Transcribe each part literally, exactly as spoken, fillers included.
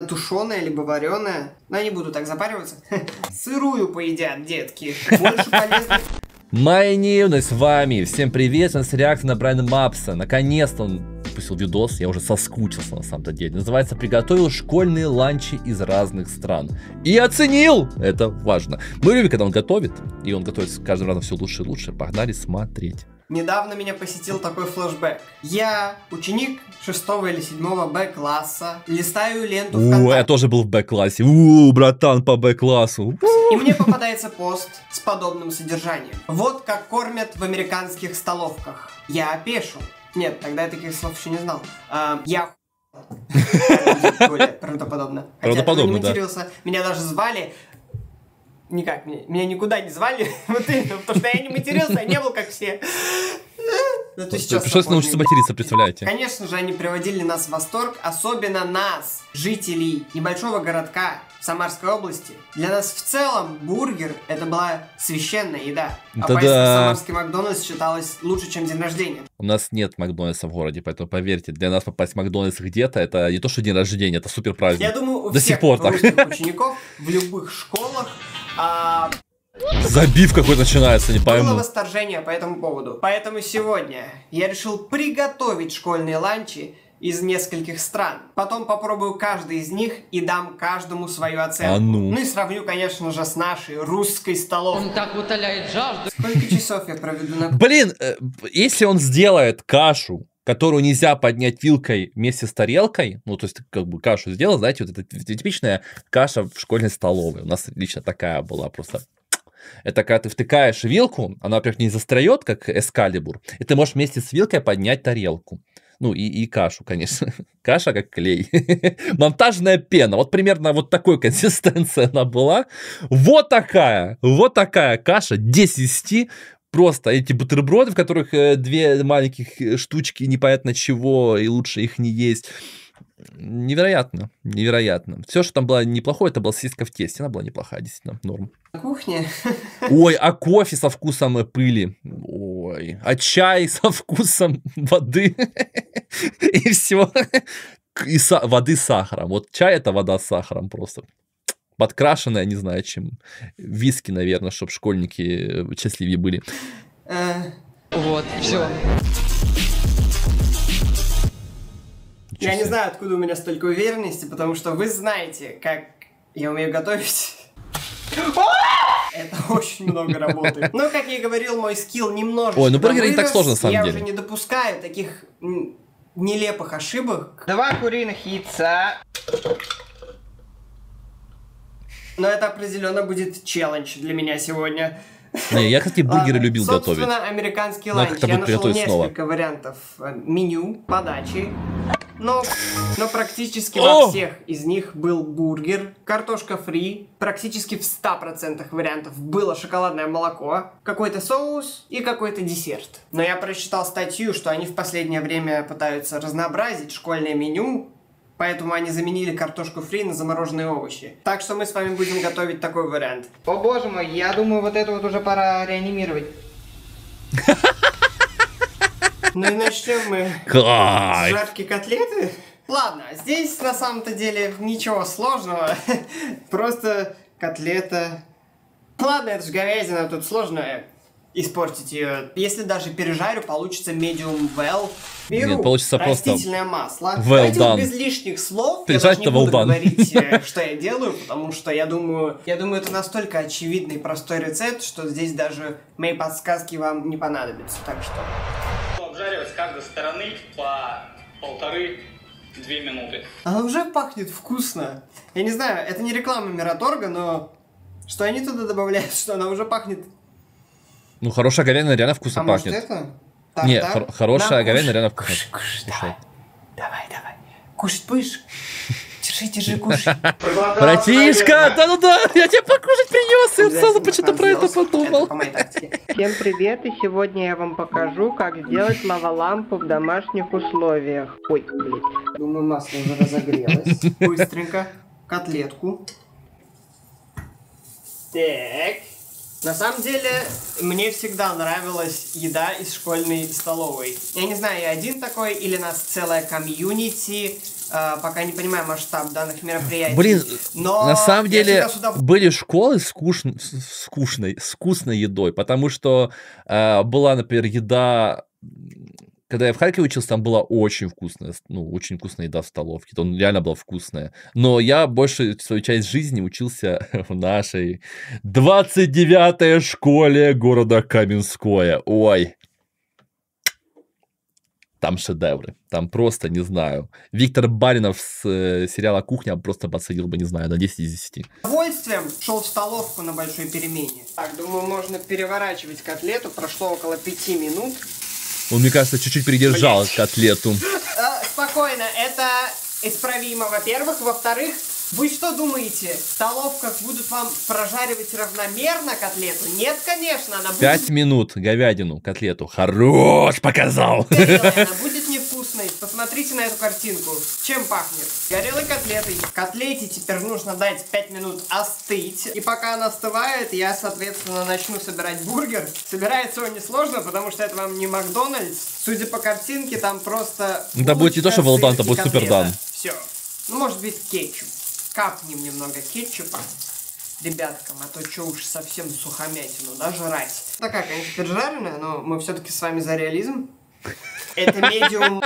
тушеная, либо вареная. Но я не буду так запариваться. Сырую поедят, детки. Больше полезных. Моя Нивна с вами. Всем привет, у нас реакция на Брайана Мапса. Наконец-то он выпустил видос, я уже соскучился на самом-то деле. Называется «Приготовил школьные ланчи из разных стран». И оценил! Это важно. Мы любим, когда он готовит, и он готовит с каждым разом все лучше и лучше. Погнали смотреть. Недавно меня посетил такой флешбэк. Я, ученик шестого или седьмого Б-класса, листаю ленту ВКонтакте. О, я тоже был в Б-классе. У, братан, по Б-классу. И мне попадается пост с подобным содержанием. Вот как кормят в американских столовках. Я опешил. Нет, тогда я таких слов еще не знал. А, я правдоподобно. Правдоподобно, не матерился. Меня даже звали... Никак, меня, меня никуда не звали, вот именно, потому что я не матерился, я не был как все. Пришлось научиться материться, представляете? Конечно же, они приводили нас в восторг, особенно нас, жителей небольшого городка в Самарской области. Для нас в целом бургер — это была священная еда. А поездка в Самарский Макдональдс считалась лучше, чем день рождения. У нас нет Макдональдса в городе, поэтому поверьте, для нас попасть в Макдональдс где-то — это не то, что день рождения, это супер праздник. Я думаю, у До всех сих пор так. учеников в любых школах а... забив какой-то начинается, не пойму. Было восторжение по этому поводу. Поэтому сегодня я решил приготовить школьные ланчи из нескольких стран. Потом попробую каждый из них и дам каждому свою оценку. А ну. Ну и сравню, конечно же, с нашей русской столовой. Он так утоляет жажду. Сколько часов я проведу на... Блин, если он сделает кашу, которую нельзя поднять вилкой вместе с тарелкой, ну, то есть, как бы кашу сделал, знаете, вот это типичная каша в школьной столовой. У нас лично такая была просто... Это когда ты втыкаешь вилку, она, во-первых, не застряет, как эскалибур, и ты можешь вместе с вилкой поднять тарелку. Ну, и, и кашу, конечно. Каша как клей. Монтажная пена. Вот примерно вот такой консистенции она была. Вот такая, вот такая каша, десять из десяти. Просто эти бутерброды, в которых две маленьких штучки непонятно чего, и лучше их не есть. Невероятно, невероятно. Все, что там было неплохое, это была сосиска в тесте. Она была неплохая, действительно, норм. На кухне. Ой, а кофе со вкусом пыли. Ой, а чай со вкусом воды. И все. И са- воды с сахаром. Вот чай — это вода с сахаром просто. Подкрашенная, не знаю чем. Виски, наверное, чтобы школьники счастливее были. Вот, все. Я не знаю, откуда у меня столько уверенности, потому что вы знаете, как я умею готовить. Это очень много работы. Но, как я и говорил, мой скилл немножечко Ой, ну бургеры не так вырос, сложно, на самом я деле. уже не допускаю таких м, нелепых ошибок. Два куриных яйца. Но это определенно будет челлендж для меня сегодня. Не, я, кстати, бургеры Ладно, любил готовить. Собственно, американский Надо ланч. как-то Я будет нашел приготовить снова. несколько вариантов э, меню, подачи. Но, но практически О! во всех из них был бургер, картошка фри. Практически в ста процентах вариантов было шоколадное молоко, какой-то соус и какой-то десерт. Но я прочитал статью, что они в последнее время пытаются разнообразить школьное меню, поэтому они заменили картошку фри на замороженные овощи. Так что мы с вами будем готовить такой вариант. О боже мой, я думаю, вот это вот уже пора реанимировать. Ну и начнем мы с жарки котлеты. Ладно, здесь на самом-то деле ничего сложного. Просто котлета. Ладно, это же говядина, тут сложно испортить ее. Если даже пережарю, получится medium well. Беру Нет, получится просто растительное масло. well Давайте done. вот без лишних слов. Пережарить я даже не это well буду done. говорить, что я делаю, потому что я думаю, я думаю, это настолько очевидный и простой рецепт, что здесь даже мои подсказки вам не понадобятся. Так что... Обжаривать с каждой стороны по полторы-две минуты. Она уже пахнет вкусно. Я не знаю, это не реклама Мираторга, но что они туда добавляют, что она уже пахнет. Ну, хорошая говядина реально вкусно А пахнет. может это? Не, Тартар? хор- хорошая На, говядина кушай, реально вкусно. Кушай, кушай, Кушай. давай. Давай, давай. Кушать будешь? Держи, держи, кушай. Братишка, да-да-да, я тебе покушать принес, я сразу Обязательно почему-то про это разделался. подумал. Это по моей тактике. Всем привет, и сегодня я вам покажу, как сделать лавалампу в домашних условиях. Ой, блин. Думаю, масло уже разогрелось. Быстренько. Котлетку. Так. На самом деле, мне всегда нравилась еда из школьной столовой. Я не знаю, я один такой, или нас целая комьюнити, э, пока не понимаю масштаб данных мероприятий. Блин, но на самом деле сюда... были школы с скучной, скучной, с вкусной едой, потому что э, была, например, еда... Когда я в Харькове учился, там была очень вкусная, ну, очень вкусная еда в столовке. Там реально была вкусная. Но я большую свою часть жизни учился в нашей двадцать девятой школе города Каменское. Ой. Там шедевры. Там просто, не знаю. Виктор Баринов с э, сериала «Кухня» просто подсадил бы, не знаю, на десять из десяти. С удовольствием шел в столовку на большой перемене. Так, думаю, можно переворачивать котлету. Прошло около пяти минут. Он, мне кажется, чуть-чуть придержал Блять. котлету. Э, спокойно, это исправимо, во-первых. Во-вторых, вы что думаете, в столовках будут вам прожаривать равномерно котлету? Нет, конечно, она будет... Пять минут говядину, котлету. Хорош, показал. Горелая, она будет невкусной. Посмотрите на эту картинку. Чем пахнет? Горелой котлетой. Котлете теперь нужно дать пять минут остыть. И пока она остывает, я, соответственно, начну собирать бургер. Собирается он несложно, потому что это вам не Макдональдс. Судя по картинке, там просто... Да будет не то, что Волдан, это будет супердан. Все. Ну, может быть, кетчуп. Капнем немного кетчупа ребяткам, а то что уж совсем сухомятину, да, жрать. Такая, конечно, поджаренная, но мы все-таки с вами за реализм. Это medium...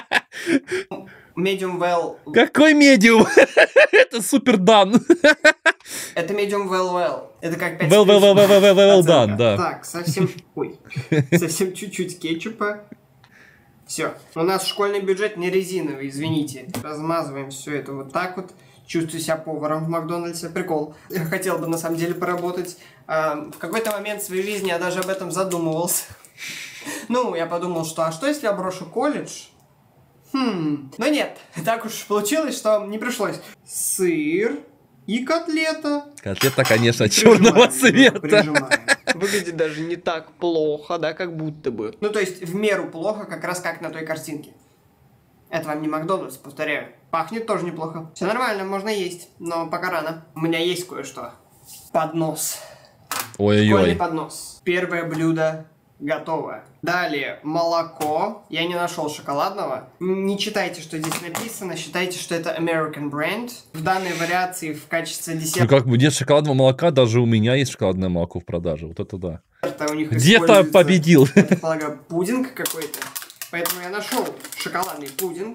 Medium well... Какой медиум? Это супердан. Это medium well well. Это как пять Well, well, well, well, well, well done, да. Так, совсем... Ой. Совсем чуть-чуть кетчупа. Все. У нас школьный бюджет не резиновый, извините. Размазываем все это вот так вот. Чувствую себя поваром в Макдональдсе. Прикол. Я хотел бы на самом деле поработать. В какой-то момент своей жизни я даже об этом задумывался. Ну, я подумал, что а что если я брошу колледж? Хм. Но нет. Так уж получилось, что не пришлось. Сыр и котлета. Котлета, конечно, черного цвета. Прижимаем. Выглядит даже не так плохо, да, как будто бы. Ну, то есть в меру плохо, как раз как на той картинке. Это вам не Макдональдс, повторяю. Пахнет тоже неплохо. Все нормально, можно есть, но пока рано. У меня есть кое-что. Поднос. Ой-ой-ой. Школьный поднос. Первое блюдо готово. Далее молоко. Я не нашел шоколадного. Не читайте, что здесь написано. Считайте, что это American Brand. В данной вариации в качестве Ну десерта как бы нет шоколадного молока, даже у меня есть шоколадное молоко в продаже. Вот это да. у них Где-то используется, победил. я так полагаю, пудинг какой-то. Поэтому я нашел шоколадный пудинг.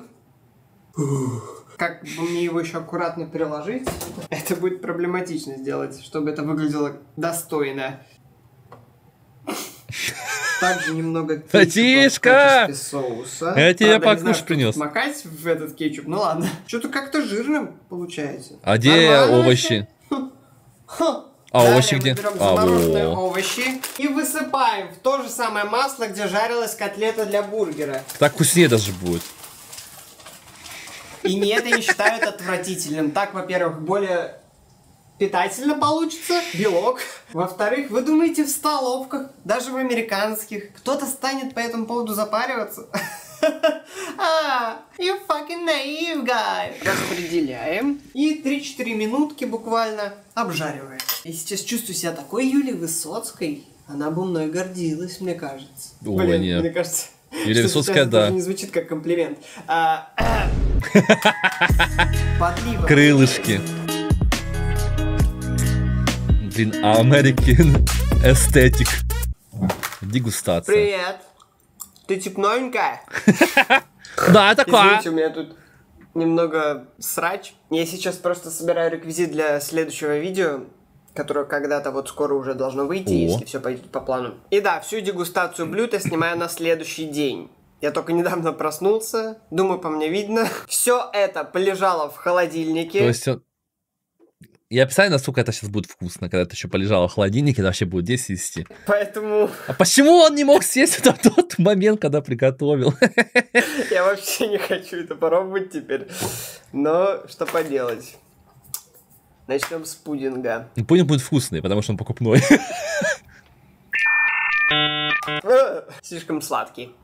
Как бы мне его еще аккуратно переложить? Это будет проблематично сделать, чтобы это выглядело достойно. Также немного кетчупа Братишка! в качестве соуса. Я тебе Правда, не знаю, покушать что принес. тут макать в этот кетчуп, ну ладно. Что-то как-то жирным получается. А где Нормально овощи? вообще? Ха. А Далее овощи мы где? берем А, замороженные во. овощи и высыпаем в то же самое масло, где жарилась котлета для бургера. Так вкуснее даже будет. И не это не считают отвратительным. Так, во-первых, более питательно получится, белок. Во-вторых, вы думаете, в столовках, даже в американских, кто-то станет по этому поводу запариваться? А, you fucking naive guy. Распределяем. И три-четыре минутки буквально обжариваем. Я сейчас чувствую себя такой Юлией Высоцкой. Она бы мной гордилась, мне кажется. Ой, Блин, нет. мне кажется... Юлия что Высоцкая, сейчас да. даже не звучит как комплимент. А, Подлива. Крылышки. Блин, American Aesthetic. Дегустация. Привет. Ты типа новенькая? Да, такая. Извините, у меня тут немного срач. Я сейчас просто собираю реквизит для следующего видео, которое когда-то вот скоро уже должно выйти, О. если все пойдет по плану. И да, всю дегустацию блюд я снимаю на следующий день. Я только недавно проснулся, думаю, по мне видно. Все это полежало в холодильнике. То есть, я представляю, насколько это сейчас будет вкусно, когда это еще полежало в холодильнике, это вообще будет десять из десяти. Поэтому А почему он не мог съесть это в тот момент, когда приготовил? я вообще не хочу это пробовать теперь. Но что поделать. Начнем с пудинга. Ну, пудинг будет вкусный, потому что он покупной. Слишком сладкий.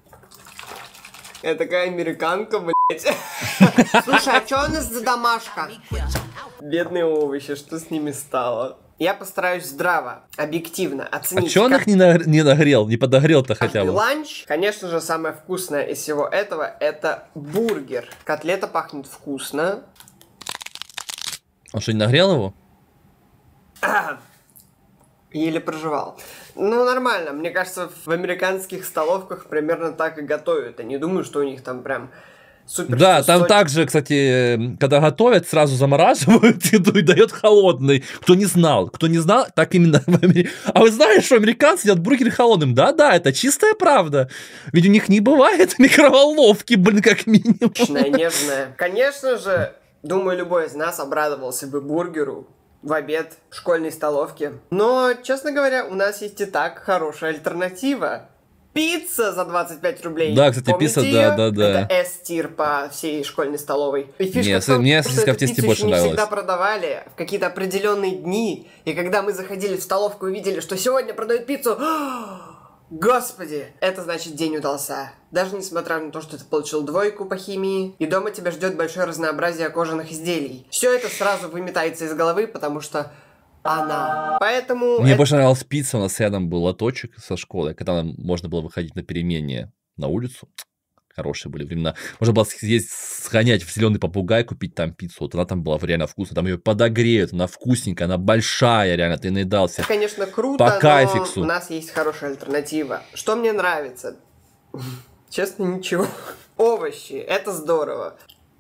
Я такая американка, блядь. Слушай, а что у нас за домашка? Бедные овощи, что с ними стало? Я постараюсь здраво, объективно оценить. А чё он их не, на... не нагрел, не подогрел-то хотя бы? Ланч, конечно же, самое вкусное из всего этого — это бургер. Котлета пахнет вкусно. Он что, не нагрел его? Еле проживал. Ну, нормально. Мне кажется, в американских столовках примерно так и готовят. Я не думаю, что у них там прям супер. Да, там соч... также, кстати, когда готовят, сразу замораживают еду и дают холодный. Кто не знал, кто не знал, так именно в Америке. А вы знаете, что американцы едят бургер холодным? Да-да, это чистая правда. Ведь у них не бывает микроволновки, блин, как минимум. Нежная, нежная. Конечно же, думаю, любой из нас обрадовался бы бургеру в обед в школьной столовке. Но, честно говоря, у нас есть и так хорошая альтернатива. Пицца за двадцать пять рублей. Да, кстати, Помните пицца, её? да, да, да. Это S-тир по всей школьной столовой. И фишка Не, в том, мне что сосиска в эту тесте пиццу больше еще не нравилась. всегда продавали в какие-то определенные дни. И когда мы заходили в столовку и видели, что сегодня продают пиццу... Господи, это значит, день удался. Даже несмотря на то, что ты получил двойку по химии, и дома тебя ждет большое разнообразие кожаных изделий. Все это сразу выметается из головы, потому что она. Поэтому... Мне это... больше нравилась пицца, у нас рядом был лоточек со школы, когда нам можно было выходить на перемене на улицу. Хорошие были времена. Можно было съездить, сгонять в зеленый попугай, купить там пиццу. Вот она там была реально вкусная. Там ее подогреют, она вкусненькая, она большая, реально, ты наедался. Это, конечно, круто, По но кайфиксу. у нас есть хорошая альтернатива. Что мне нравится? Честно, ничего. Овощи, это здорово.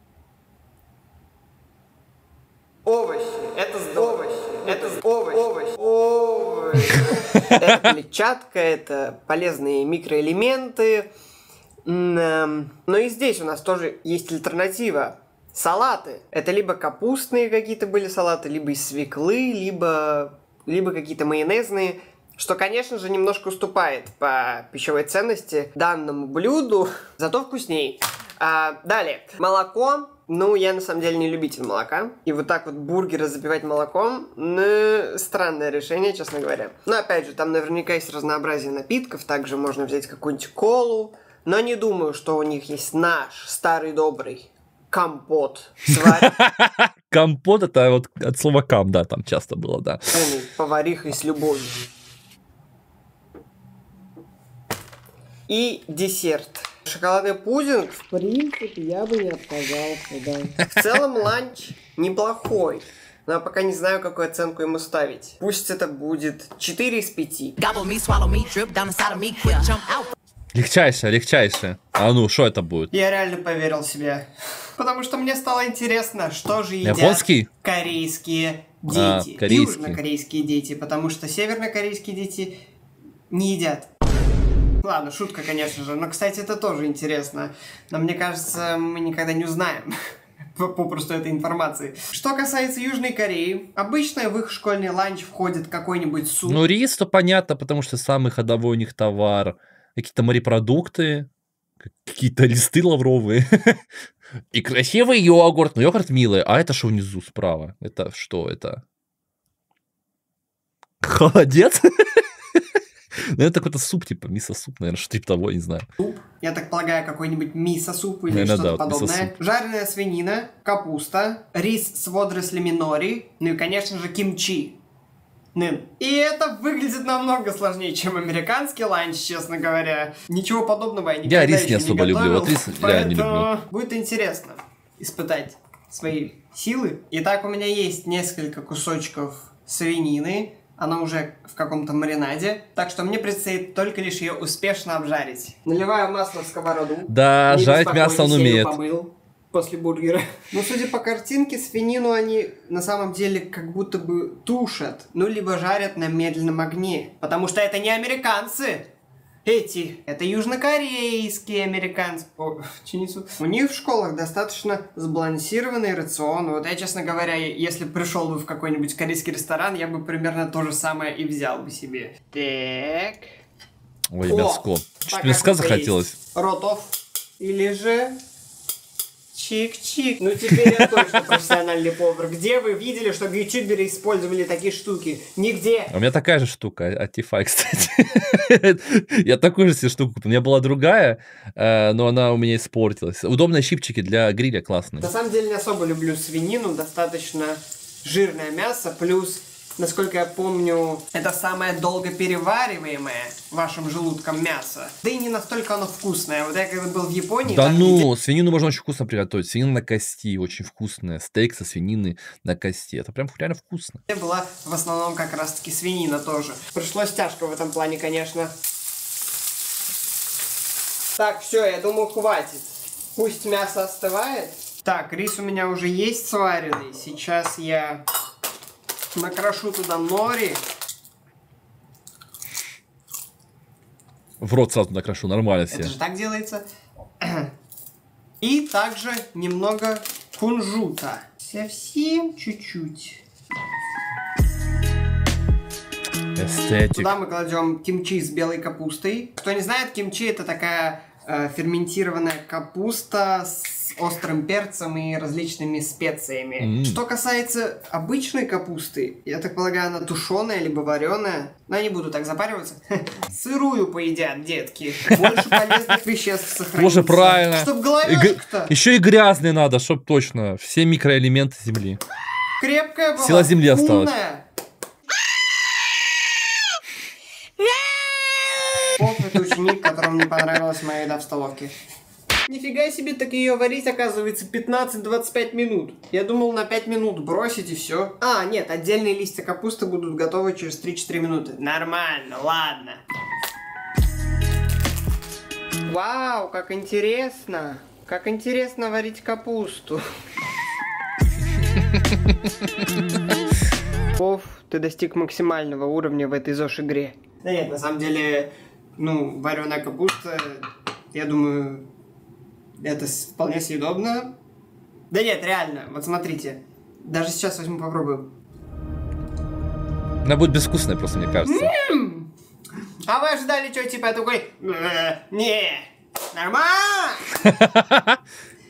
Овощи, это здорово. Это овощи. Овощи. Это клетчатка, это полезные микроэлементы. Но и здесь у нас тоже есть альтернатива. Салаты. Это либо капустные какие-то были салаты, либо из свеклы, либо, либо какие-то майонезные. Что, конечно же, немножко уступает по пищевой ценности данному блюду, зато вкусней. А, далее. Молоко. Ну, я на самом деле не любитель молока. И вот так вот бургеры запивать молоком, ну, странное решение, честно говоря. Но, опять же, там наверняка есть разнообразие напитков. Также можно взять какую-нибудь колу. Но не думаю, что у них есть наш старый добрый компот. Компот — это вот от слова кам, да, там часто было, да. Поварихой с любовью. И десерт. Шоколадный пудинг. В принципе, я бы не отказался, да. В целом ланч неплохой. Но я пока не знаю, какую оценку ему ставить. Пусть это будет четыре из пяти. Легчайшее, легчайшее. А ну, что это будет? Я реально поверил себе. Потому что мне стало интересно, что же едят Японский? корейские А, дети. корейские. Южнокорейские дети. Потому что севернокорейские дети не едят. Ладно, шутка, конечно же. Но, кстати, это тоже интересно. Но мне кажется, мы никогда не узнаем попросту этой информации. Что касается Южной Кореи, обычно в их школьный ланч входит какой-нибудь суп. Ну, рис, то понятно, потому что самый ходовой у них товар. Какие-то морепродукты, какие-то листы лавровые. И красивый йогурт. Ну, йогурт милый. А это что внизу справа? Это что это? Холодец? Ну, это какой-то суп, типа мисо-суп, наверное, что-то типа того, не знаю. Суп, я так полагаю, какой-нибудь мисо-суп или Наверное, что-то да, вот подобное. мисо-суп. Жареная свинина, капуста, рис с водорослями нори, ну и, конечно же, кимчи. Нын. И это выглядит намного сложнее, чем американский ланч, честно говоря. Ничего подобного я никогда Я рис не еще особо люблю, готовил, вот рис реально не поэтому люблю. будет интересно испытать свои силы. Итак, у меня есть несколько кусочков свинины. Она уже в каком-то маринаде, так что мне предстоит только лишь ее успешно обжарить. Наливаю масло в сковороду. Да, Не жарить беспокойтесь, мясо он я её умеет. помыл после бургера. Но судя по картинке, свинину они на самом деле как будто бы тушат, ну либо жарят на медленном огне, потому что это не американцы. Эти, это южнокорейские американцы. О, чиницу. У них в школах достаточно сбалансированный рацион. Вот я, честно говоря, если пришел бы в какой-нибудь корейский ресторан, я бы примерно то же самое и взял бы себе. Так. Ой, О, мяско. Чуть так, мяска как это захотелось. есть. Ротов. Или же... Чик-чик. Ну теперь я точно профессиональный повар. Где вы видели, чтобы ютуберы использовали такие штуки? Нигде. У меня такая же штука, от Тифай, кстати. Я такую же себе штуку купил. У меня была другая, но она у меня испортилась. Удобные щипчики для гриля классные. На самом деле не особо люблю свинину. Достаточно жирное мясо, плюс Насколько я помню, это самое долго перевариваемое вашим желудком мясо. Да и не настолько оно вкусное. Вот я когда был в Японии... Да там ну, видел- свинину можно очень вкусно приготовить. Свинина на кости, очень вкусная. Стейк со свинины на кости. Это прям реально вкусно. была в основном как раз-таки свинина тоже. Пришлось тяжко в этом плане, конечно. Так, все, я думаю, хватит. Пусть мясо остывает. Так, рис у меня уже есть сваренный. Сейчас я накрошу туда нори. В рот сразу накрошу, нормально Это все. же так делается. И также немного кунжута. Совсем чуть-чуть. Эстетик. Туда мы кладем кимчи с белой капустой. Кто не знает, кимчи это такая э, ферментированная капуста с острым перцем и различными специями. М. Что касается обычной капусты, я так полагаю, она тушеная либо вареная. Но я не буду так запариваться. Сырую поедят, детки. Больше полезных веществ сохранится. Боже, правильно. Чтоб И г- головешка-то Еще и грязный надо, чтоб точно. Все микроэлементы земли. крепкая была. Сила земли осталась. умная. Поп — это ученик, которому не понравилась моя еда в столовке. Нифига себе, так ее варить, оказывается, пятнадцать-двадцать пять минут. Я думал, на пять минут бросить и все. А, нет, отдельные листья капусты будут готовы через три-четыре минуты. Нормально, ладно. Вау, как интересно. Как интересно варить капусту. Пов, ты достиг максимального уровня в этой ЗОЖ-игре. Да нет, на самом деле, ну, вареная капуста, я думаю, это с- вполне съедобно. Да нет, реально, вот смотрите. Даже сейчас возьму попробую. Она будет безвкусная просто, мне кажется. А вы ожидали что, типа, я такой... «Э, Не, нормально!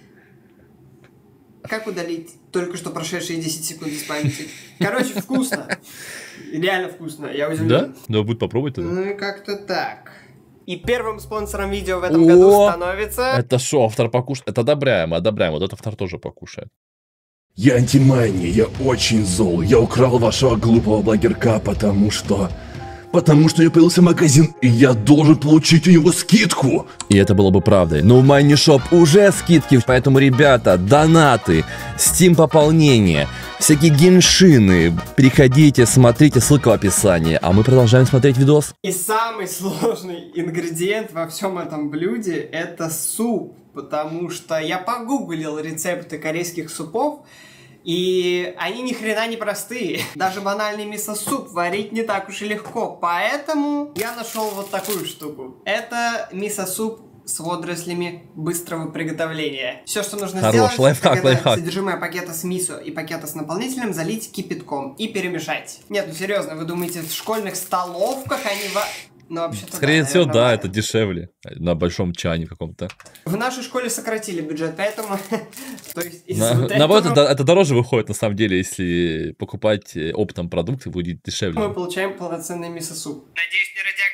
Как удалить только что прошедшие десять секунд из памяти? Короче, вкусно. Реально вкусно, я удивлен. Да? Да, будет попробовать тогда. Ну и как-то так. И первым спонсором видео в этом году О! становится... Это шо, автор покушает? Это одобряем, одобряем. Вот этот автор тоже покушает. Я антимани, я очень зол. Я украл вашего глупого блогерка, потому что... Потому что у него появился магазин, и я должен получить у него скидку. И это было бы правдой. Но в MineShop уже скидки, поэтому, ребята, донаты, Steam пополнение, всякие геншины. Приходите, смотрите, ссылка в описании. А мы продолжаем смотреть видос. И самый сложный ингредиент во всем этом блюде — это суп. Потому что я погуглил рецепты корейских супов, и они ни хрена не простые. Даже банальный мисо-суп варить не так уж и легко. Поэтому я нашел вот такую штуку. Это мисо-суп с водорослями быстрого приготовления. Все, что нужно Хорош, сделать, лайфхак, так это лайфхак. содержимое пакета с мисо и пакета с наполнителем залить кипятком и перемешать. Нет, ну серьезно, вы думаете, в школьных столовках они... Во... Ну, вообще-то Скорее да, всего, наверное, да, да. это дешевле. На большом чане каком-то. В нашей школе сократили бюджет, поэтому... То есть из На- вот Наоборот, этого это, это дороже выходит, на самом деле, если покупать э, оптом продукты, будет дешевле. мы получаем полноценный мисо-суп. Надеюсь,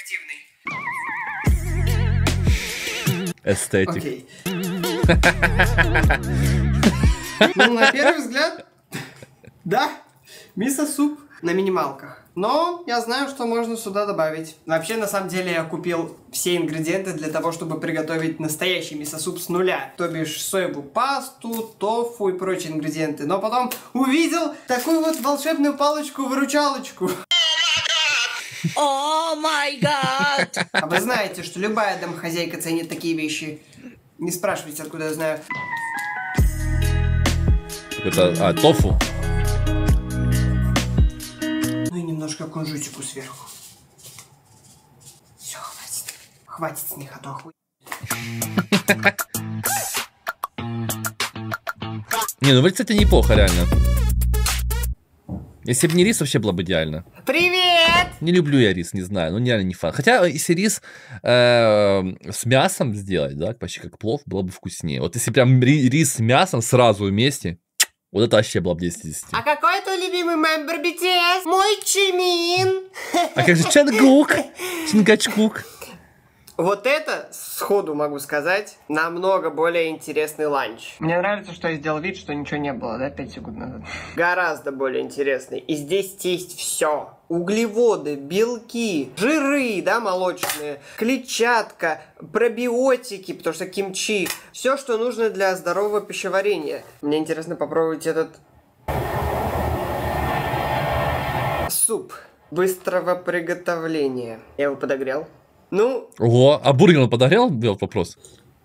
не радиоактивный. Эстетик. Окей. Ну, на первый взгляд, да, мисо-суп на минималках. Но я знаю, что можно сюда добавить. Вообще, на самом деле, я купил все ингредиенты для того, чтобы приготовить настоящий мисо-суп с нуля. То бишь, соевую пасту, тофу и прочие ингредиенты. Но потом увидел такую вот волшебную палочку-выручалочку. О май гад! А вы знаете, что любая домохозяйка ценит такие вещи. Не спрашивайте, откуда я знаю. Это, а, тофу. Ну и немножко кунжутику сверху. Все, хватит. Хватит с них, а то охуеть. Не, ну выглядит, кстати, неплохо, реально. Если бы не рис, вообще было бы идеально. Привет! Не люблю я рис, не знаю, ну реально не фан. Хотя, если рис э, с мясом сделать, да, почти как плов, было бы вкуснее. Вот если прям ри- рис с мясом сразу вместе, вот это вообще было бы десять из десяти. А какой твой любимый мембер би ти эс? Мой Чимин! А как же Чангук? Чингачгук. Вот это, сходу могу сказать, намного более интересный ланч. Мне нравится, что я сделал вид, что ничего не было, да, пять секунд назад. Гораздо более интересный. И здесь есть все. Углеводы, белки, жиры, да, молочные, клетчатка, пробиотики, потому что кимчи. Все, что нужно для здорового пищеварения. Мне интересно попробовать этот суп быстрого приготовления. Я его подогрел. Ну, Ого, а бургер он подогрел? Был вопрос.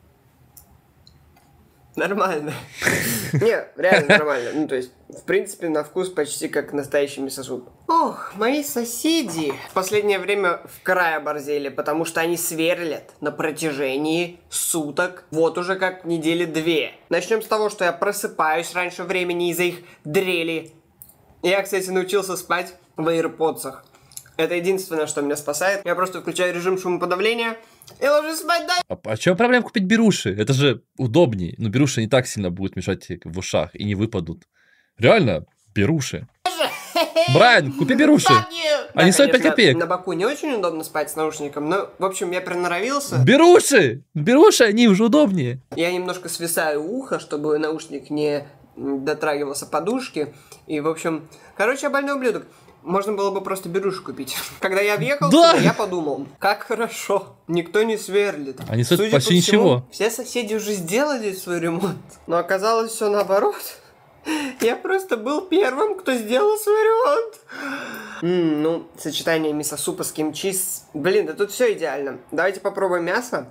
нормально. Не, реально нормально. Ну, то есть, в принципе, на вкус почти как настоящий мисо-суп. Ох, мои соседи в последнее время в край оборзели, потому что они сверлят на протяжении суток. Вот уже как недели две. Начнем с того, что я просыпаюсь раньше времени из-за их дрели. Я, кстати, научился спать в AirPods. Это единственное, что меня спасает. Я просто включаю режим шумоподавления и ложусь спать, да? А, а чем проблема купить беруши? Это же удобнее. Но беруши не так сильно будут мешать тебе в ушах и не выпадут. Реально, беруши. Брайан, купи беруши. Они стоят пять копеек. На боку не очень удобно спать с наушником, но, в общем, я приноровился. Беруши! Беруши, они уже удобнее. Я немножко свисаю ухо, чтобы наушник не дотрагивался подушки. И, в общем, короче, я больной ублюдок. Можно было бы просто беруши купить. Когда я въехал Да! сюда, я подумал, как хорошо, никто не сверлит. Они стоят Судя почти по всему, ничего. все соседи уже сделали свой ремонт. Но оказалось все наоборот. Я просто был первым, кто сделал свой ремонт. М, ну, сочетание мисо-супа с кимчи. с- Блин, да тут все идеально. Давайте попробуем мясо.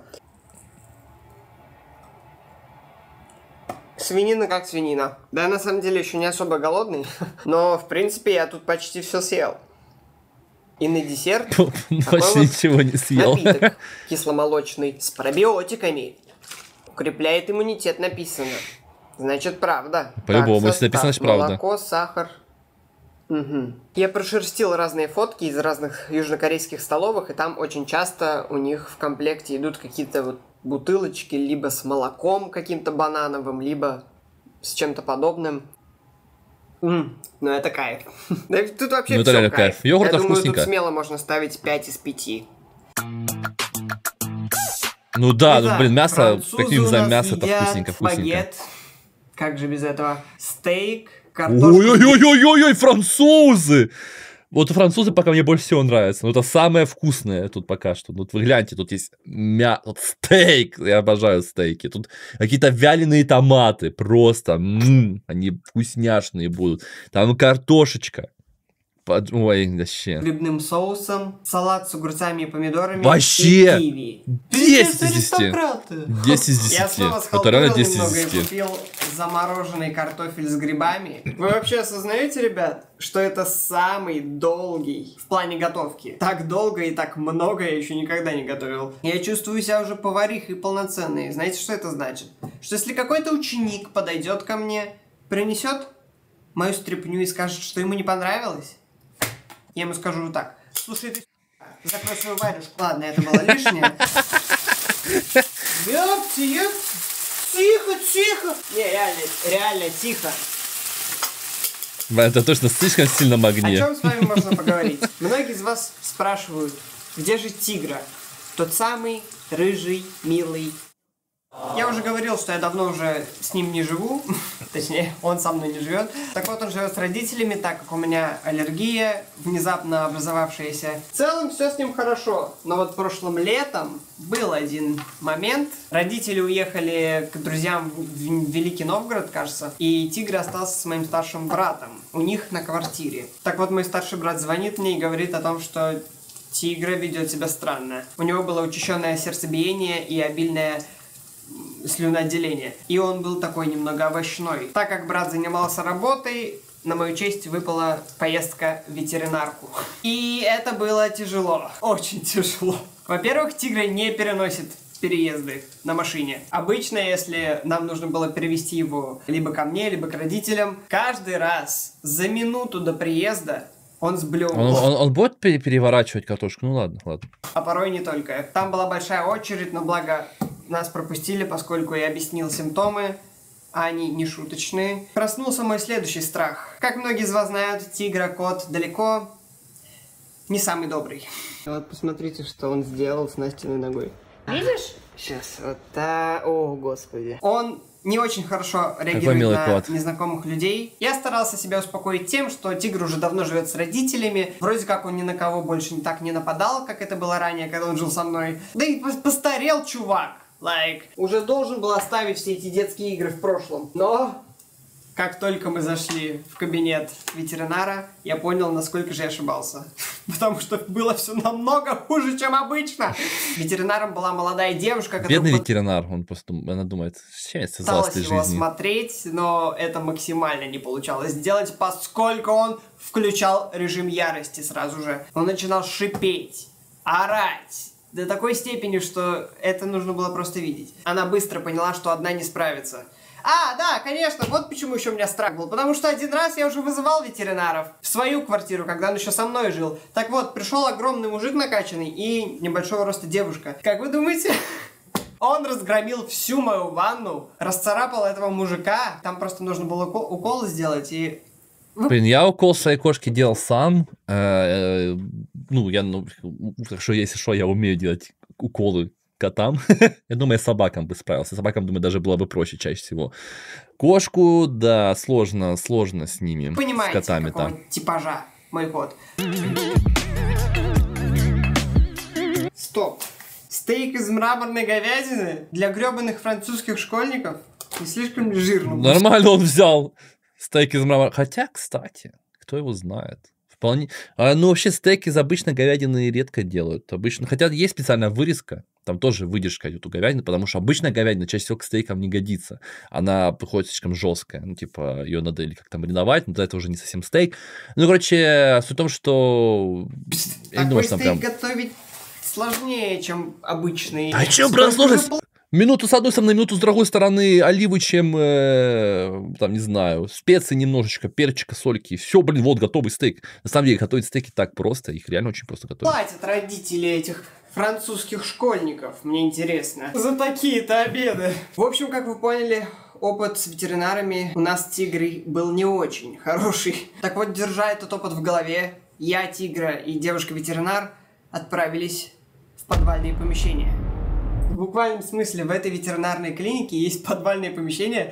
Свинина как свинина. Да, я на самом деле еще не особо голодный, но в принципе я тут почти все съел. И на десерт такой Почти вот ничего не съел. напиток кисломолочный с пробиотиками. Укрепляет иммунитет, написано. Значит, правда. По-любому, Так, если написано, состав: значит, правда. молоко, сахар. Мгм. Я прошерстил разные фотки из разных южнокорейских столовых, и там очень часто у них в комплекте идут какие-то вот бутылочки либо с молоком каким-то банановым, либо с чем-то подобным. М, ну это кайф. Да тут вообще Ну, это всё реально кайф. Йогурт Я думаю, вкусненько. тут смело можно ставить пять из пяти. Ну да, ну Итак, блин, мясо, французы каким у за нас мясо, это едят вкусненько, вкусненько. багет. Как же без этого? Стейк, картошка. Ой-ой-ой-ой-ой, французы! Вот французы пока мне больше всего нравятся. Ну, это самое вкусное тут пока что. Ну, вот вы гляньте, тут есть мя... вот стейк. Я обожаю стейки. Тут какие-то вяленые томаты. Просто. М-м, они вкусняшные будут. Там картошечка. Под... Ой, вообще. Грибным соусом, салат с огурцами и помидорами. Вообще! И киви. десять из десяти. Аристократы. десять из Я десяти. снова Это схалтурил реально десять из немного и десяти. купил замороженный картофель с грибами. Вы вообще осознаете, ребят, что это самый долгий в плане готовки? Так долго и так много я еще никогда не готовил. Я чувствую себя уже поварихой полноценной. Знаете, что это значит? Что если какой-то ученик подойдет ко мне, принесет мою стряпню и скажет, что ему не понравилось, я ему скажу вот так: слушай, ты закрой свою варежку. Ладно, это было лишнее. Ёпти, ёпти. Тихо, тихо. Не, реально, реально тихо. Блин, это точно слишком сильно О магния. чем с вами можно поговорить? Многие из вас спрашивают, где же Тигра? Тот самый рыжий, милый. Я уже говорил, что я давно уже с ним не живу. Точнее, он со мной не живет. Так вот, он живет с родителями, так как у меня аллергия, внезапно образовавшаяся. В целом, все с ним хорошо. Но вот прошлым летом был один момент. Родители уехали к друзьям в Великий Новгород, кажется. И Тигр остался с моим старшим братом. У них на квартире. Так вот, мой старший брат звонит мне и говорит о том, что Тигра ведет себя странно. У него было учащенное сердцебиение и обильное слюноотделение. И он был такой немного овощной. Так как брат занимался работой, на мою честь выпала поездка в ветеринарку. И это было тяжело. Очень тяжело. Во-первых, Тигра не переносит переезды на машине. Обычно, если нам нужно было перевести его либо ко мне, либо к родителям, каждый раз за минуту до приезда он сблевывал. Он, он, он будет пере- переворачивать картошку? Ну ладно, ладно. А порой не только. Там была большая очередь, но благо нас пропустили, поскольку я объяснил симптомы, а они не шуточные. Проснулся мой следующий страх. Как многие из вас знают, тигра, кот далеко не самый добрый. Вот посмотрите, что он сделал с Настиной ногой. Видишь? Сейчас, вот так. О, господи. Он не очень хорошо Какой реагирует милый на кот. незнакомых людей. Я старался себя успокоить тем, что тигр уже давно живет с родителями. Вроде как он ни на кого больше не так не нападал, как это было ранее, когда он жил со мной. Да и пос- постарел чувак. Like, уже должен был оставить все эти детские игры в прошлом. Но как только мы зашли в кабинет ветеринара, я понял, насколько же я ошибался. Потому что было все намного хуже, чем обычно. Ветеринаром была молодая девушка, которая Бедный ветеринар, он просто, она думает, с чем я связалась в пыталась этой его жизни? смотреть, но это максимально не получалось сделать, поскольку он включал режим ярости сразу же. Он начинал шипеть, орать. До такой степени, что это нужно было просто видеть. Она быстро поняла, что одна не справится. А, да, конечно, вот почему еще у меня страх был. Потому что один раз я уже вызывал ветеринаров в свою квартиру, когда он еще со мной жил. Так вот, пришел огромный мужик накачанный и небольшого роста девушка. Как вы думаете? Он разгромил всю мою ванну, расцарапал этого мужика. Там просто нужно было уко- укол сделать и... Блин, я укол своей кошки делал сам. Э, э, Ну, я, ну, так что, если что, я умею делать уколы котам. Я думаю, я собакам бы справился. Собакам, думаю, даже было бы проще чаще всего. Кошку, да, сложно, сложно с ними, с Понимаете, котами какого там. типажа мой кот. Стоп. Стейк из мраморной говядины для гребаных французских школьников? Не слишком ли жирно? Нормально он взял стейк из мрамора. Хотя, кстати, кто его знает. Вполне. А, ну, вообще, стейк из обычной говядины редко делают. Обычно. Хотя есть специальная вырезка. Там тоже выдержка идет у говядины, потому что обычная говядина чаще всего к стейкам не годится. Она приходит слишком жесткая. Ну, типа, ее надо или как-то мариновать, но это уже не совсем стейк. Ну, короче, суть в том, что... Я не думаю, Такой что там стейк прям... готовить сложнее, чем обычный. А чем Сколько прям же сложность? пол- Минуту с одной стороны, минуту с другой стороны, оливы, чем, э, там, не знаю, специи немножечко, перчика, сольки. Все, блин, вот, готовый стейк. На самом деле, готовить стейки так просто, их реально очень просто готовить. Платят родители этих французских школьников, мне интересно, за такие-то обеды. В общем, как вы поняли, опыт с ветеринарами у нас с Тигрой был не очень хороший. Так вот, держа этот опыт в голове, я, Тигра и девушка-ветеринар отправились в подвальные помещения. В буквальном смысле в этой ветеринарной клинике есть подвальные помещения,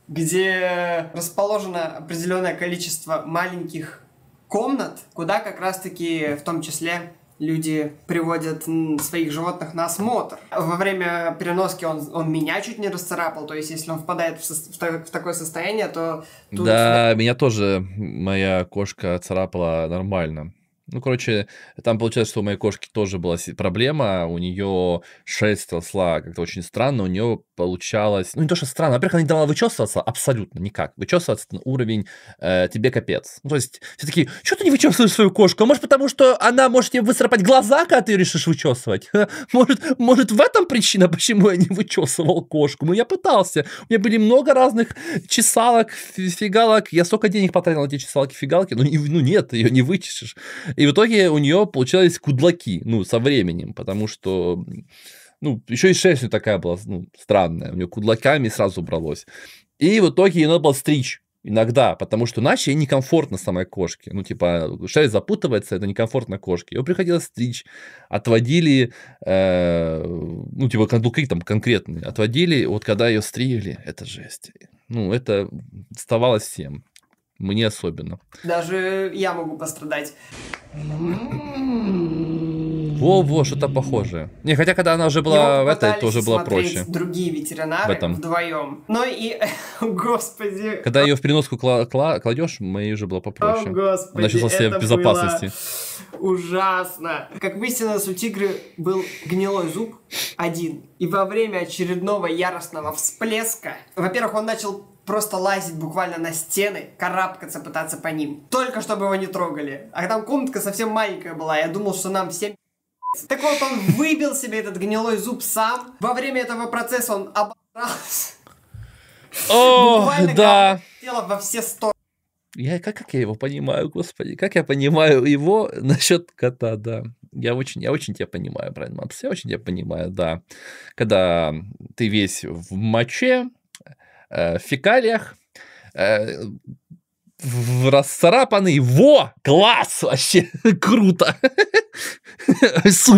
где расположено определенное количество маленьких комнат, куда как раз-таки в том числе люди приводят м, своих животных на осмотр. Во время переноски он, он меня чуть не расцарапал, то есть если он впадает в, со- в та- в такое состояние, то... тут- Да, меня тоже моя кошка царапала нормально. Ну, короче, там получается, что у моей кошки тоже была си- проблема, у нее шерсть росла как-то очень странно, у нее получалось, ну, не то, что странно, во-первых, она не давала вычесываться абсолютно никак, вычесываться на уровень э, тебе капец. Ну, то есть, все такие, что ты не вычесываешь свою кошку? А может, потому что она может тебе выцарапать глаза, когда ты решишь вычесывать? Может, может, в этом причина, почему я не вычесывал кошку? Ну, я пытался, у меня были много разных чесалок, фи- фигалок, я столько денег потратил на эти чесалки-фигалки, ну, не- ну нет, ее не вычешешь. И в итоге у нее получались кудлаки, ну, со временем, потому что, ну, еще и шерсть у неё такая была, ну, странная, у нее кудлаками сразу бралось. И в итоге ей надо было стричь иногда, потому что иначе ей некомфортно самой кошке. Ну, типа, шерсть запутывается, это некомфортно кошке. Ее приходилось стричь, отводили, э, ну, типа, каблуки там конкретные, отводили, вот когда ее стригли, это жесть. Ну, это доставалось всем. Мне особенно. Даже я могу пострадать. Во-во, что-то похожее. Не, хотя когда она уже была Его в этой, попытались то уже было смотреть проще. другие ветеринары В этом. вдвоем. Но и, господи, Когда ее в переноску кла- кла- кладешь, моей уже было о попроще. господи, Она чувствовала себя это в безопасности. было ужасно. Как выяснилось, у тигры был гнилой зуб один. И во время очередного яростного всплеска, во-первых, он начал просто лазить буквально на стены, карабкаться, пытаться по ним. Только чтобы его не трогали. А там комнатка совсем маленькая была, я думал, что нам всем пи***ц. Так вот, он выбил себе этот гнилой зуб сам. Во время этого процесса он обосрался. О, Буквально да. тело во все стороны. Я, как, как я его понимаю, господи, как я понимаю его насчет кота, да. Я очень, я очень тебя понимаю, Брайан Мапс, я очень тебя понимаю, да. Когда ты весь в моче, э, в фекалиях, э, в расцарапанный, во, класс, вообще, круто, супер.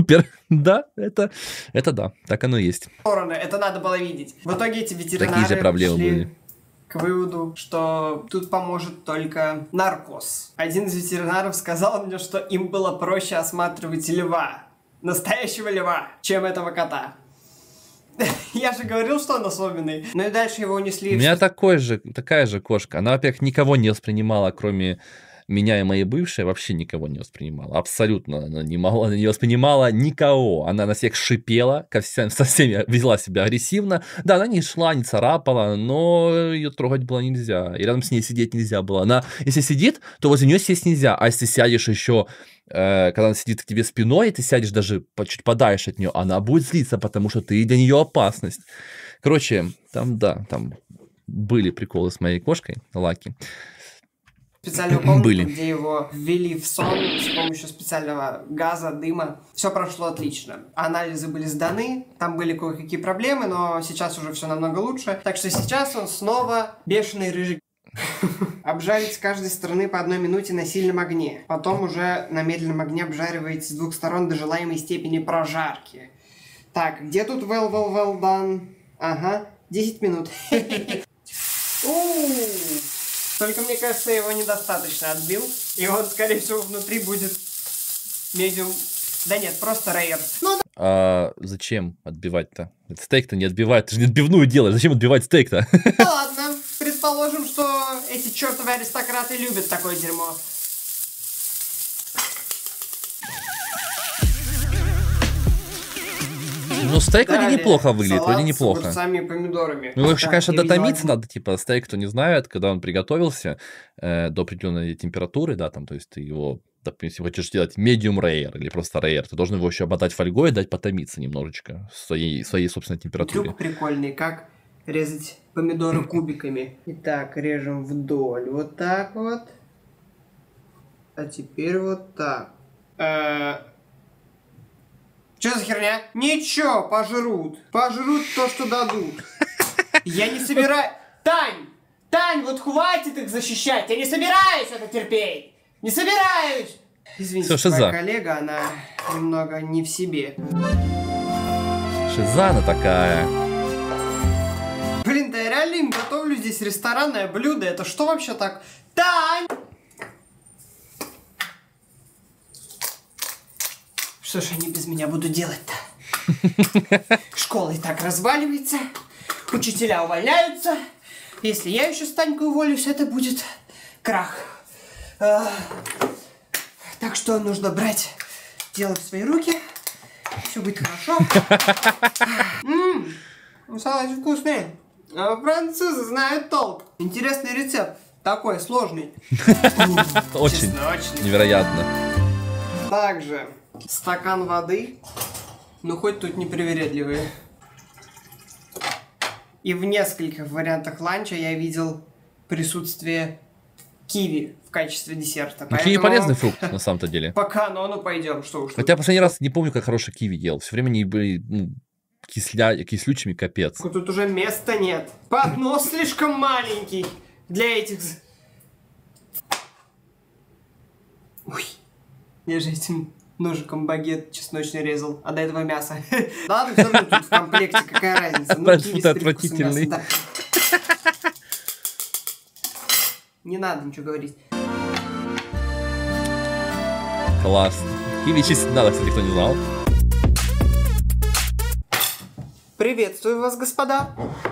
Да, это, это да, так оно и есть. Стороны, это надо было видеть. В итоге эти ветеринары Такие же проблемы пришли были. к выводу, что тут поможет только наркоз. Один из ветеринаров сказал мне, что им было проще осматривать льва, настоящего льва, чем этого кота. Я же говорил, что он особенный. Ну и дальше его унесли. У меня такой же, такая же кошка. Она, во-первых, никого не воспринимала, кроме меня и моей бывшей, вообще никого не воспринимала. Абсолютно она не могла, она не воспринимала никого. Она на всех шипела, ко всем, со всеми вела себя агрессивно. Да, она не шла, не царапала, но ее трогать было нельзя. И рядом с ней сидеть нельзя было. Она, если сидит, то возле нее сесть нельзя. А если сядешь еще, э, когда она сидит к тебе спиной, и ты сядешь даже по, чуть подальше от нее, она будет злиться, потому что ты для нее опасность. Короче, там, да, там были приколы с моей кошкой, Лаки. Специальную комнату, Были. где его ввели в сон с помощью специального газа, дыма. Все прошло отлично. Анализы были сданы, там были кое-какие проблемы, но сейчас уже все намного лучше. Так что сейчас он снова бешеный рыжий. Обжарить с каждой стороны по одной минуте на сильном огне. Потом уже на медленном огне обжаривать с двух сторон до желаемой степени прожарки. Так, где тут well, well, well done? Ага, десять минут. Только мне кажется, его недостаточно отбил. И он, скорее всего, внутри будет медиум. Да нет, просто рейер. Ну, А зачем отбивать-то? Это стейк-то не отбивает, ты же не отбивную делаешь. Зачем отбивать стейк-то? да ладно. Предположим, что эти чертовы аристократы любят такое дерьмо. Ну, стейк вроде Далее, неплохо выглядит, салат вроде с неплохо. огурцами и помидорами. Ну, вообще, Так, конечно, я видел дотомиться один. надо, типа, стейк, кто не знает, когда он приготовился э, до определенной температуры, да, там, то есть ты его, допустим, хочешь делать medium rare или просто rare, ты должен его еще обмотать фольгой и дать потомиться немножечко в своей, своей собственной температуре. Трюк прикольный, как резать помидоры кубиками. Итак, режем вдоль, вот так вот. А теперь вот так. Что за херня? Ничего, пожрут. Пожрут то, что дадут. Я не собираюсь... Тань! Тань, вот хватит их защищать! Я не собираюсь это терпеть! Не собираюсь! Извините, Всё, моя шиза. коллега, она немного не в себе. Шиза она такая. Блин, да я реально им готовлю здесь ресторанное блюдо. Это что вообще так? Тань! Что ж они без меня будут делать-то? Школа и так разваливается. Учителя увольняются. Если я еще с Танькой уволюсь, это будет крах. А, так что нужно брать дело в свои руки. Все будет хорошо. Ммм, салат вкусный. А французы знают толк. Интересный рецепт. Такой сложный. Очень Чесночный. невероятно. Также стакан воды. Ну, хоть тут не привередливые. И в нескольких вариантах ланча я видел присутствие киви в качестве десерта. Ну, киви Поэтому полезный фрукт, на самом-то деле. По канону пойдем, что уж. Хотя последний раз не помню, как хороший киви ел. Все время они были ну, кисля... кислючими, капец. тут. Тут уже места нет. Поднос слишком маленький для этих... з- Ой, я же этим ножиком багет чесночный резал, а до этого мясо. Ладно, все равно тут в комплекте, какая разница. Ну, Фастфуд киви с привкусом отвратительный. мяса, да. Не надо ничего говорить. Класс. Киви чистить надо, кстати, кто не знал. Приветствую вас, господа.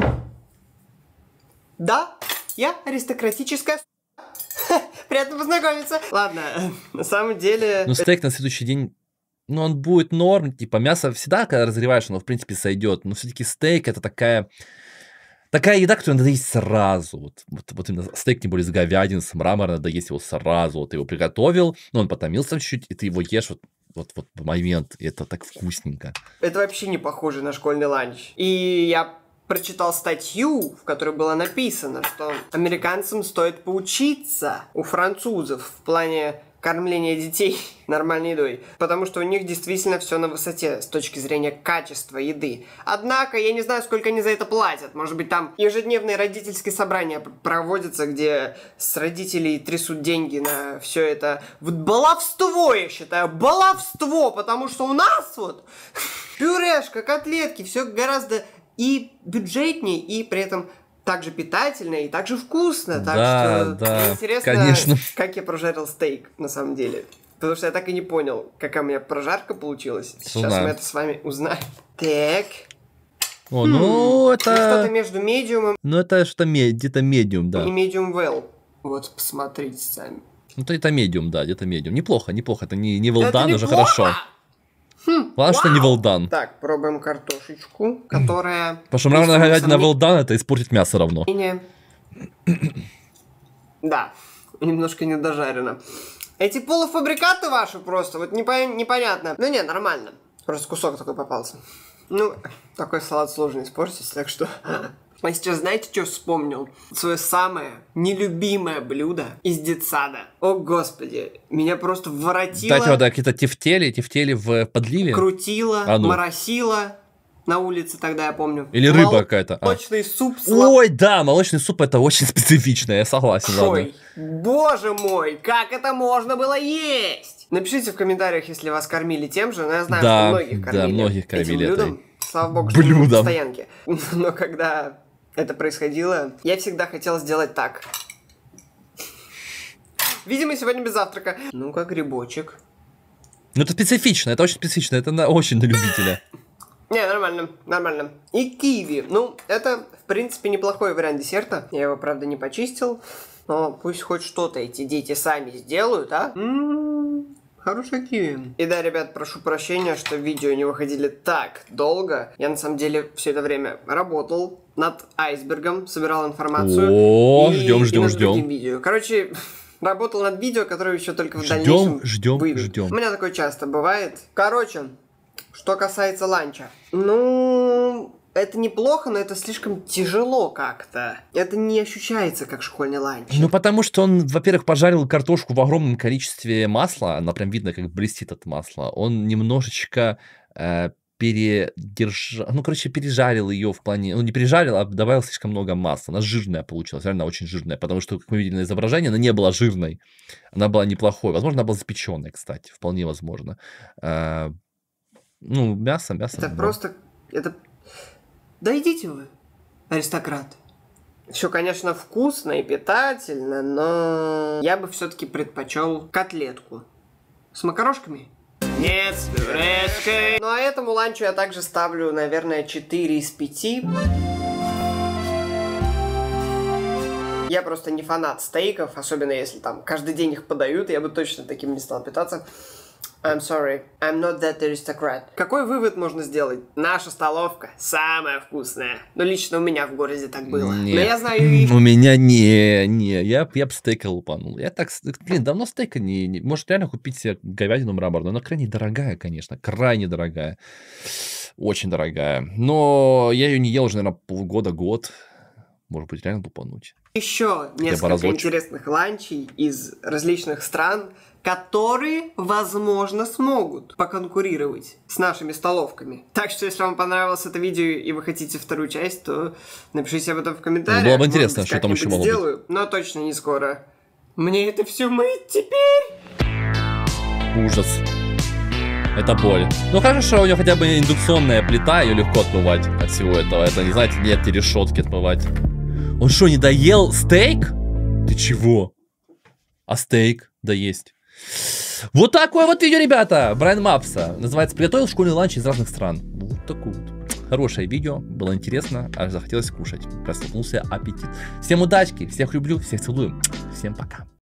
Да, я аристократическая... Приятно познакомиться. Ладно, на самом деле... Ну, стейк на следующий день, ну, он будет норм, типа, мясо всегда, когда разогреваешь, оно, в принципе, сойдет, но все-таки стейк это такая, такая еда, которую надо есть сразу, вот, вот, вот именно стейк, тем более с говядиной, с мрамора, надо есть его сразу, вот ты его приготовил, ну, он потомился чуть-чуть, и ты его ешь вот, вот, вот в момент, и это так вкусненько. Это вообще не похоже на школьный ланч. И я прочитал статью, в которой было написано, что американцам стоит поучиться у французов в плане кормления детей нормальной едой, потому что у них действительно все на высоте с точки зрения качества еды. Однако, я не знаю, сколько они за это платят. Может быть, там ежедневные родительские собрания проводятся, где с родителей трясут деньги на все это. Вот баловство, я считаю, баловство, потому что у нас вот пюрешка, котлетки, все гораздо и бюджетнее, и при этом также питательно и также вкусно. Так Да, что да, мне интересно, конечно. как я прожарил стейк на самом деле. Потому что я так и не понял, какая у меня прожарка получилась. Сейчас Узнаем. мы это с вами узнаем. Так. О, ну Что-то это... между медиумом Ну это что-то ме- где-то медиум, да. и medium well. Вот, посмотрите сами. Ну то это медиум, да, где-то медиум. Неплохо, неплохо. Это не, не well Это done, уже неплохо! хорошо. Главное, что не well done. Так, пробуем картошечку, которая... Потому что мраморная говядина сомнений- well done, это испортит мясо равно. Не. Да, немножко недожарено. Эти полуфабрикаты ваши просто, вот непо- непонятно. Ну не, нормально. Просто кусок такой попался. Ну, такой салат сложно испортить, так что... А сейчас знаете, что вспомнил? Свое самое нелюбимое блюдо из детсада. О, господи, меня просто воротило, Дайте вот какие-то тефтели, тефтели в подливе. крутило, А ну. моросило на улице тогда, я помню. Или Мол- рыба какая-то. А. Молочный суп с лап- Ой, да, молочный суп это очень специфично, я согласен, ладно. Ой, боже мой, как это можно было есть? Напишите в комментариях, если вас кормили тем же, но я знаю, Да, что многих да, кормили, многих кормили этим этой блюдом. Слава богу, что блюдом. не на стоянке. Но когда это происходило, я всегда хотел сделать так. Видимо, сегодня без завтрака. Ну-ка, грибочек. Ну это специфично, это очень специфично, это на, очень на любителя. Не, нормально, нормально. И киви. Ну, это, в принципе, неплохой вариант десерта. Я его, правда, не почистил. Но пусть хоть что-то эти дети сами сделают, а? М-м-м, хорошая киви. И да, ребят, прошу прощения, что видео не выходили так долго. Я, на самом деле, все это время работал над айсбергом, собирал информацию. О, И- ждем, и ждем, над ждем. другим видео. Короче... Работал над видео, которое еще только в Ждем, дальнейшем ждем, выйдут. ждем. У меня такое часто бывает. Короче, что касается ланча. Ну, это неплохо, но это слишком тяжело как-то. Это не ощущается как школьный ланч. Ну потому что он, во-первых, пожарил картошку в огромном количестве масла, она прям видно, как блестит от масла. Он немножечко э, передержал, ну короче, пережарил ее в плане, ну не пережарил, а добавил слишком много масла. Она жирная получилась, реально очень жирная, потому что, как мы видели на изображении, она не была жирной, она была неплохой. Возможно, она была запеченная, кстати, вполне возможно. Э, ну мясо, мясо. Это да. просто... Это... Да идите вы, аристократ. Все, конечно, вкусно и питательно, но я бы все-таки предпочел котлетку. С макарошками? Нет, с пюрешкой. Ну а этому ланчу я также ставлю, наверное, четыре из пяти. Я просто не фанат стейков, особенно если там каждый день их подают, я бы точно таким не стал питаться. I'm sorry, I'm not that aristocrat. Какой вывод можно сделать? Наша столовка самая вкусная. Ну, лично у меня в городе так было. Нет. Но я знаю и... У меня не, не, я, я бы стейка лупанул. Я так, блин, давно стейка не, не... Может реально купить себе говядину мраморную. Она крайне дорогая, конечно, крайне дорогая. Очень дорогая. Но я ее не ел уже, наверное, полгода, год. Может быть, реально лупануть. Еще бы несколько разочек. интересных ланчей из различных стран, которые, возможно, смогут поконкурировать с нашими столовками. Так что, если вам понравилось это видео и вы хотите вторую часть, то напишите об этом в комментариях. Было бы Может интересно, быть, что там еще как-нибудь могло быть. сделаю, но точно не скоро. Мне это все мыть теперь. Ужас. Это боль. Ну хорошо, у него хотя бы индукционная плита, ее легко отмывать от всего этого. Это, не знаете, нет эти решетки отмывать. Он что, не доел стейк? Ты чего? А стейк? Да есть. Вот такое вот видео, ребята. Брайан Мапса. Называется «Приготовил школьный ланч из разных стран». Вот такое вот. Хорошее видео. Было интересно. Аж захотелось кушать. Проснулся аппетит. Всем удачки. Всех люблю. Всех целую. Всем пока.